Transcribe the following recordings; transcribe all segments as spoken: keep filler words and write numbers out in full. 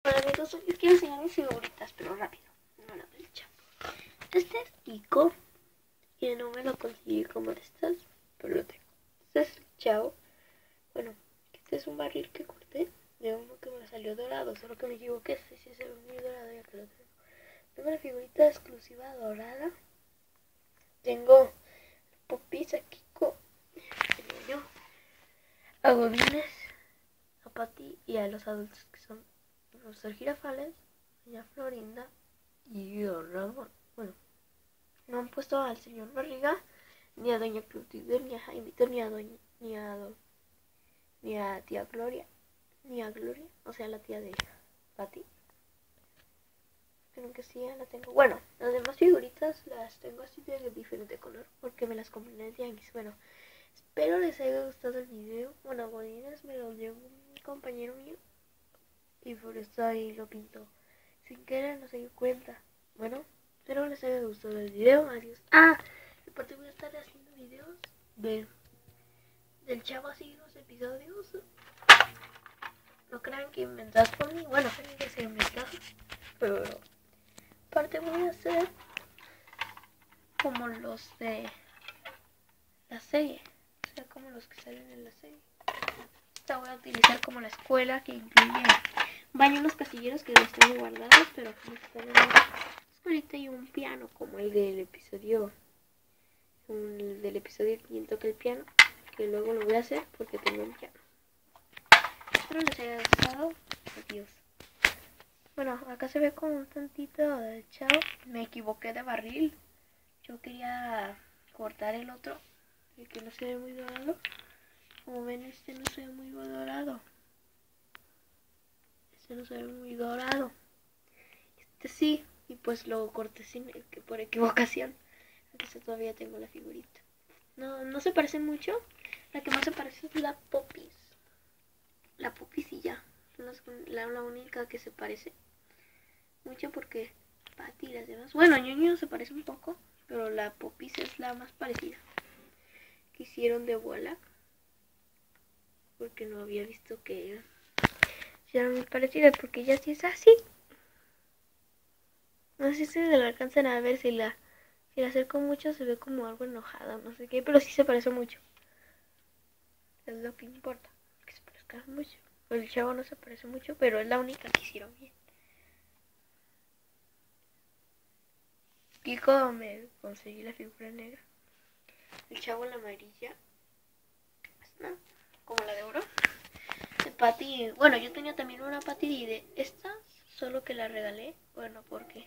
Hola amigos, hoy les quiero enseñar mis figuritas, pero rápido, no la plancha. Este es Kiko, que no me lo conseguí como estas, pero lo tengo. Este es Chao. Bueno, este es un barril que corté de uno que me salió dorado, solo que me equivoqué, sí, sí, se ve muy dorado ya que lo tengo. Tengo la figurita exclusiva dorada. Tengo popis a Kiko, el niño, a Godines, a Patty y a los adultos que son el profesor Girafales, doña Florinda y don Ramón. Bueno, no han puesto al señor Barriga, ni a doña Clotilde, ni a Jaimito, ni a doña, ni a don, ni a tía Gloria, ni a Gloria, o sea la tía de Patty. Creo que sí, ya la tengo. Bueno, las demás figuritas las tengo así de diferente color porque me las compré en el tianguis. Bueno, espero les haya gustado el video. Bueno, Godines me lo dio un compañero mío y por eso ahí lo pintó. Sin querer no se dio cuenta. Bueno, espero les haya gustado el video. Adiós. Ah, aparte voy a estar haciendo videos de del Chavo, así los episodios. No crean que inventadas por mí. Bueno, tienen que ser inventadas, pero aparte voy a hacer como los de la serie, o sea, como los que salen en la serie. Esta voy a utilizar como la escuela, que incluye baño en los casilleros que los tengo guardados, pero aquí están en la escuelita y un piano como el del episodio el del episodio quien toca el piano, que luego lo voy a hacer porque tengo un piano. Espero les haya gustado. Adiós. Bueno, acá se ve como un tantito de Chao. Me equivoqué de barril. Yo quería cortar el otro, el que no se ve muy dorado. Como ven, este no se ve muy dorado. Este no se ve muy dorado. Este sí, y pues lo corté sin, por equivocación. Entonces todavía tengo la figurita. No, no se parecen mucho. La que más se parece es la Popis. La Popis y ya. La, la única que se parece mucho porque Patty y las demás. Bueno, Ñoño se parece un poco, pero la Popis es la más parecida. Que hicieron de bola. Porque no había visto que eran muy parecidas, porque ella sí es así. No sé si se la alcanzan a ver, si la, si la acerco mucho se ve como algo enojada, no sé qué, pero sí se parece mucho. Es lo que importa, que se parezca mucho. El Chavo no se parece mucho, pero es la única que hicieron bien. Kiko me conseguí la figura negra. El Chavo la amarilla. ¿No? Como la de oro. De Patty, bueno, yo tenía también una Patty de estas, solo que la regalé. Bueno, ¿por qué?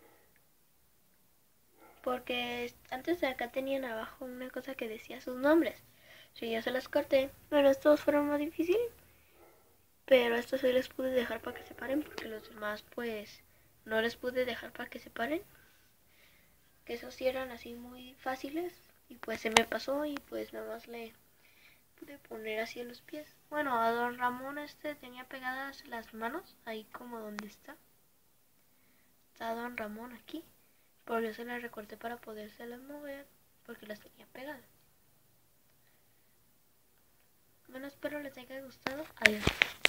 Porque antes de acá tenían abajo una cosa que decía sus nombres. Sí, yo se las corté, pero estos fueron más difíciles. Pero estos sí les pude dejar para que se paren, porque los demás pues no les pude dejar para que se paren. Que esos sí eran así muy fáciles y pues se me pasó y pues nada más le pude poner así en los pies. Bueno, a don Ramón este tenía pegadas las manos, ahí como donde está. Está don Ramón aquí. Pero yo se las recorté para podérselas mover porque las tenía pegadas. Bueno, espero les haya gustado. Adiós.